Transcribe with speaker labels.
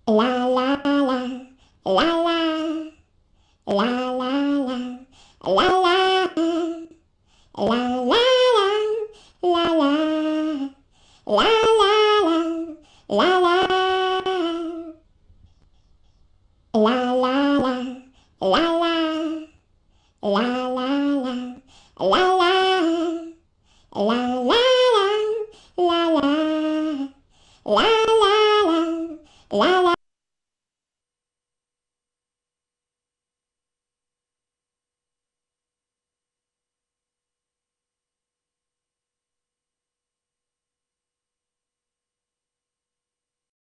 Speaker 1: La la la, la la, la la la, la la, la la la, la la, la la la, la la. La la la, la la, la la la, la la, la la la, la la, la